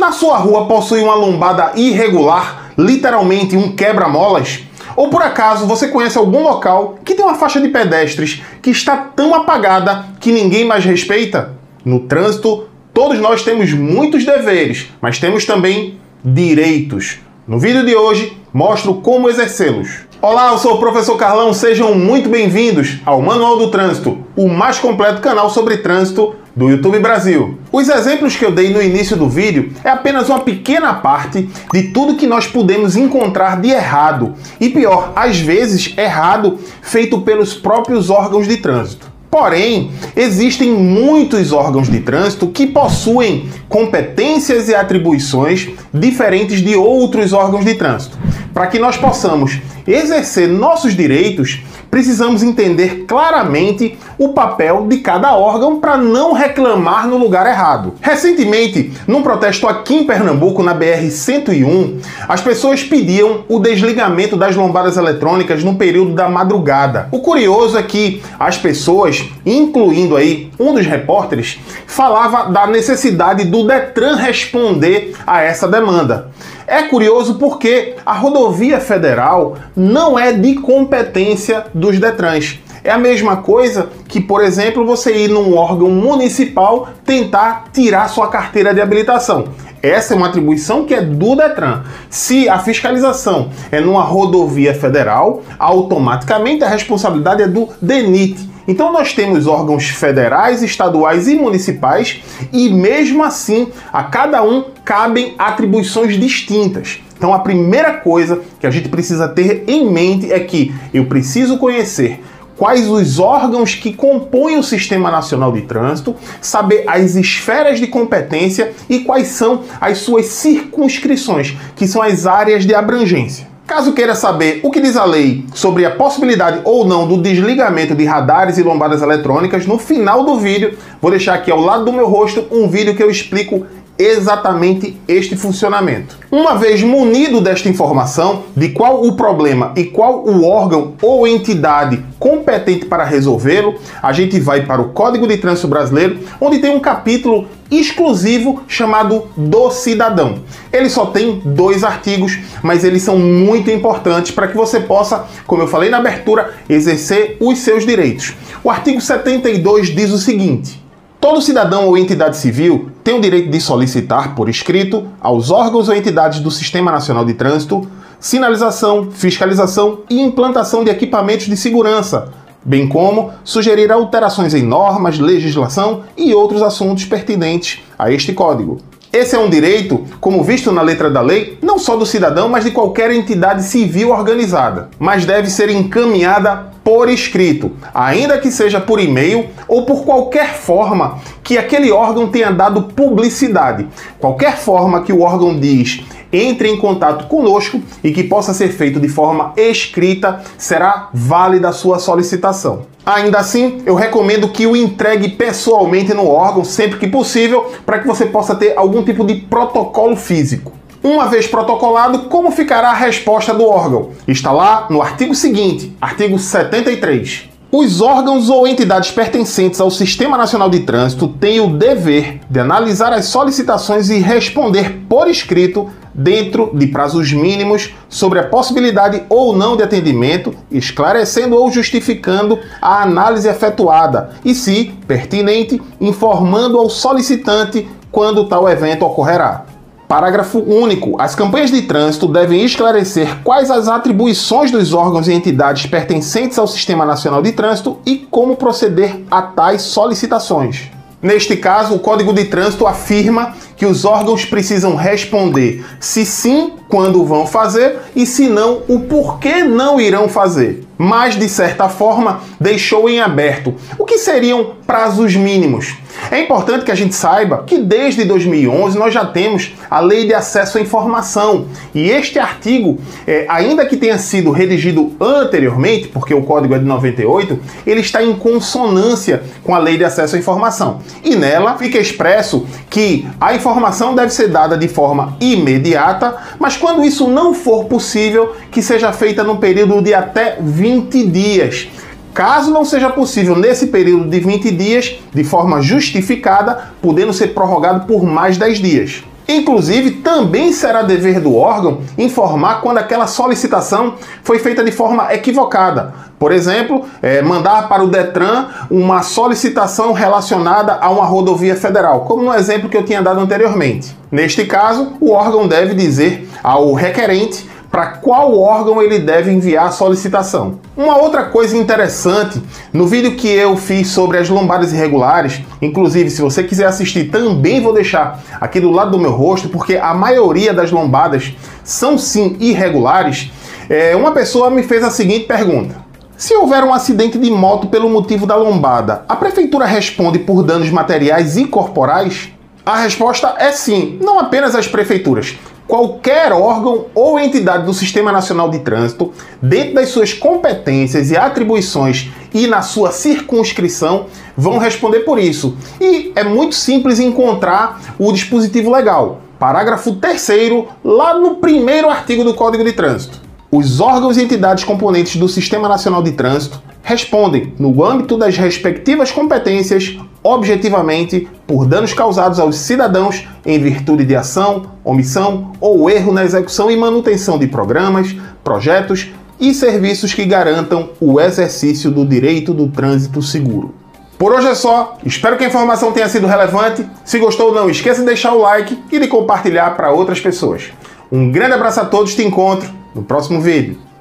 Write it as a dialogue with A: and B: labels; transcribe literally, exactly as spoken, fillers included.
A: Na sua rua possui uma lombada irregular, literalmente um quebra-molas? Ou por acaso você conhece algum local que tem uma faixa de pedestres que está tão apagada que ninguém mais respeita? No trânsito, todos nós temos muitos deveres, mas temos também direitos. No vídeo de hoje, mostro como exercê-los. Olá, eu sou o professor Carlão, sejam muito bem-vindos ao Manual do Trânsito, o mais completo canal sobre trânsito do YouTube Brasil. Os exemplos que eu dei no início do vídeo é apenas uma pequena parte de tudo que nós podemos encontrar de errado, e pior, às vezes errado, feito pelos próprios órgãos de trânsito. Porém, existem muitos órgãos de trânsito que possuem competências e atribuições diferentes de outros órgãos de trânsito. Para que nós possamos exercer nossos direitos, precisamos entender claramente o papel de cada órgão para não reclamar no lugar errado. Recentemente, num protesto aqui em Pernambuco, na B R cento e um, as pessoas pediam o desligamento das lombadas eletrônicas no período da madrugada. O curioso é que as pessoas, incluindo aí um dos repórteres, falava da necessidade do Detran responder a essa demanda. É curioso porque a rodovia federal não é de competência dos Detrans. É a mesma coisa que, por exemplo, você ir num órgão municipal tentar tirar sua carteira de habilitação. Essa é uma atribuição que é do Detran. Se a fiscalização é numa rodovia federal, automaticamente a responsabilidade é do DENIT. Então nós temos órgãos federais, estaduais e municipais e mesmo assim a cada um cabem atribuições distintas. Então a primeira coisa que a gente precisa ter em mente é que eu preciso conhecer quais os órgãos que compõem o Sistema Nacional de Trânsito, saber as esferas de competência e quais são as suas circunscrições, que são as áreas de abrangência. Caso queira saber o que diz a lei sobre a possibilidade ou não do desligamento de radares e lombadas eletrônicas, no final do vídeo, vou deixar aqui ao lado do meu rosto um vídeo que eu explico exatamente este funcionamento. Uma vez munido desta informação, de qual o problema e qual o órgão ou entidade competente para resolvê-lo, a gente vai para o Código de Trânsito Brasileiro, onde tem um capítulo exclusivo chamado do cidadão. Ele só tem dois artigos, mas eles são muito importantes para que você possa, como eu falei na abertura, exercer os seus direitos. O artigo setenta e dois diz o seguinte: todo cidadão ou entidade civil tem o direito de solicitar por escrito aos órgãos ou entidades do Sistema Nacional de Trânsito sinalização, fiscalização e implantação de equipamentos de segurança, bem como sugerir alterações em normas, legislação e outros assuntos pertinentes a este código. Esse é um direito, como visto na letra da lei, não só do cidadão, mas de qualquer entidade civil organizada, mas deve ser encaminhada por escrito, ainda que seja por e-mail ou por qualquer forma que aquele órgão tenha dado publicidade. Qualquer forma que o órgão diz entre em contato conosco e que possa ser feito de forma escrita, será válida a sua solicitação. Ainda assim, eu recomendo que o entregue pessoalmente no órgão, sempre que possível, para que você possa ter algum tipo de protocolo físico. Uma vez protocolado, como ficará a resposta do órgão? Está lá no artigo seguinte, artigo setenta e três. Os órgãos ou entidades pertencentes ao Sistema Nacional de Trânsito têm o dever de analisar as solicitações e responder por escrito dentro de prazos mínimos sobre a possibilidade ou não de atendimento, esclarecendo ou justificando a análise efetuada e, se pertinente, informando ao solicitante quando tal evento ocorrerá. Parágrafo único. As campanhas de trânsito devem esclarecer quais as atribuições dos órgãos e entidades pertencentes ao Sistema Nacional de Trânsito e como proceder a tais solicitações. Neste caso, o Código de Trânsito afirma que os órgãos precisam responder se sim, quando vão fazer, e se não, o porquê não irão fazer. Mas, de certa forma, deixou em aberto o que seriam prazos mínimos. É importante que a gente saiba que desde dois mil e onze nós já temos a Lei de Acesso à Informação. E este artigo, é, ainda que tenha sido redigido anteriormente, porque o código é de noventa e oito, ele está em consonância com a Lei de Acesso à Informação. E nela fica expresso que a informação deve ser dada de forma imediata, mas quando isso não for possível, que seja feita num período de até vinte dias. Caso não seja possível nesse período de vinte dias, de forma justificada, podendo ser prorrogado por mais dez dias. Inclusive, também será dever do órgão informar quando aquela solicitação foi feita de forma equivocada. Por exemplo, é, mandar para o Detran uma solicitação relacionada a uma rodovia federal, como no exemplo que eu tinha dado anteriormente. Neste caso, o órgão deve dizer ao requerente para qual órgão ele deve enviar a solicitação. Uma outra coisa interessante, no vídeo que eu fiz sobre as lombadas irregulares, inclusive se você quiser assistir também vou deixar aqui do lado do meu rosto, porque a maioria das lombadas são sim irregulares, é, uma pessoa me fez a seguinte pergunta: se houver um acidente de moto pelo motivo da lombada, a prefeitura responde por danos materiais e corporais? A resposta é sim, não apenas as prefeituras. Qualquer órgão ou entidade do Sistema Nacional de Trânsito, dentro das suas competências e atribuições e na sua circunscrição, vão responder por isso. E é muito simples encontrar o dispositivo legal. Parágrafo terceiro, lá no primeiro artigo do Código de Trânsito. Os órgãos e entidades componentes do Sistema Nacional de Trânsito respondem, no âmbito das respectivas competências, objetivamente, por danos causados aos cidadãos em virtude de ação, omissão ou erro na execução e manutenção de programas, projetos e serviços que garantam o exercício do direito do trânsito seguro. Por hoje é só, espero que a informação tenha sido relevante. Se gostou, não esqueça de deixar o like e de compartilhar para outras pessoas. Um grande abraço a todos, te encontro no próximo vídeo.